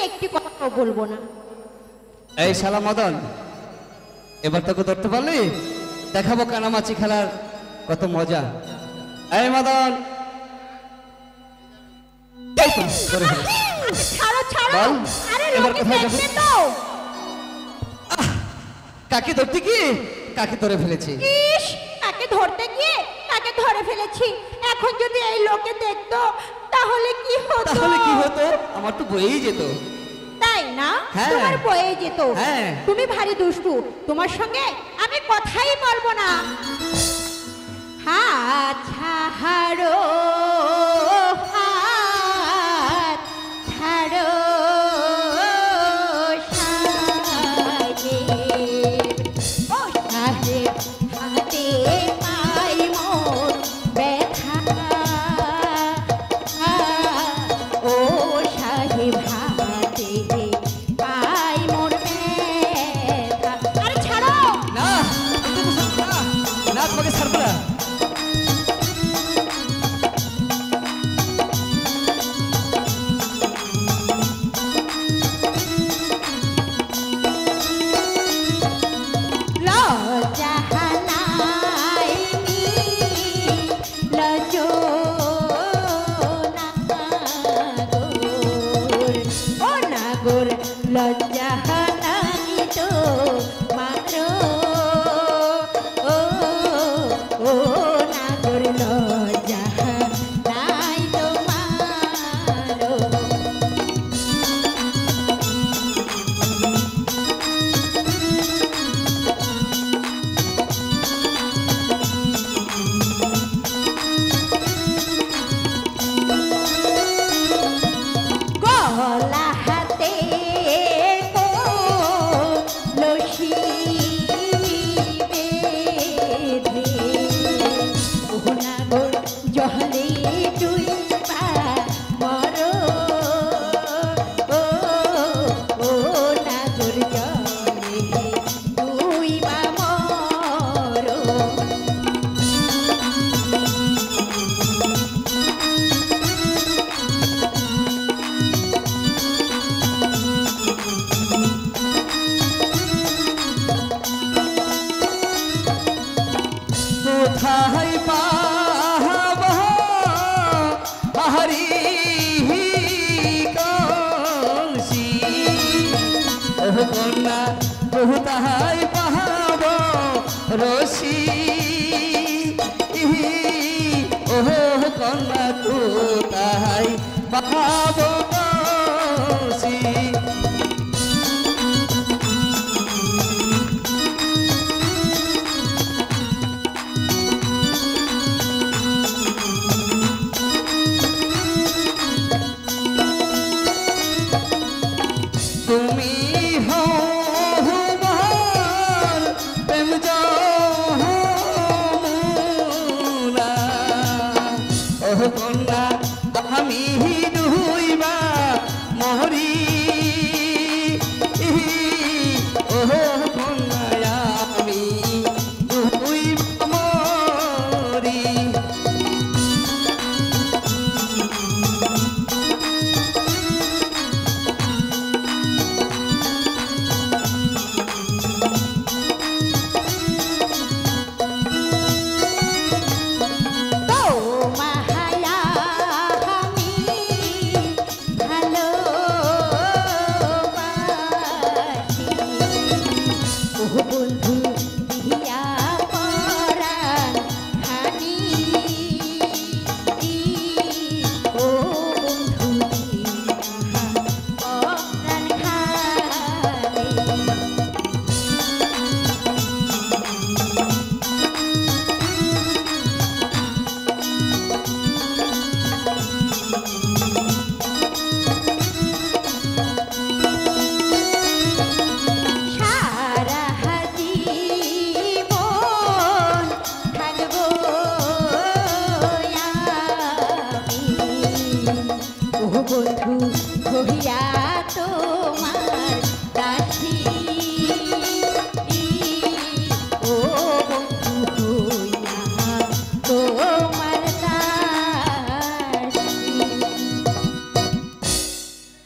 একটি কথা বলবো না। এই শালা মদন, এবার তোকে ধরতে পারলি? দেখাবো কানামাছি খেলার কত মজা। এই মদন, ছাড়ো ছাড়ো, বল, আরে এবার লোকে কোথায় যাবো? দেখবে তো। কাকে ধরতে গিয়ে কাকে ধরে ফেলেছি। ইস, কাকে ধরতে গিয়ে কাকে ধরে ফেলেছি। এখন যদি এই লোকে দেখতো তাহলে কি হতো? তাহলে কি হতো? আমার তো বয়েই যেত। তাই না? হ্যাঁ। তোমার বয়ে যেত। হ্যাঁ। তুমি ভারী দুষ্টু, তোমার সঙ্গে আমি কথাই বলবো না। হাত ছাড়ো, হাত ছাড়ো সাহেব, ও সাহেব হাতে পাই মোর ব্যথা, ও সাহেব হাতে পাই মোর ব্যথা। আরে ছাড়ো না, না, তোমাকে ছাড়বো না। লজ্জা নাই তো মারো, ও ও নাগর লজ্জা নাই তো মারো। গলা হাতে লসি বেঁধে, ও নাগর জলে ডুইবা মরো, ও ও নাগর জলে ডুইবা মরো। কোথায় পাব হারি কলসি, ও কন্যা বহু তাহা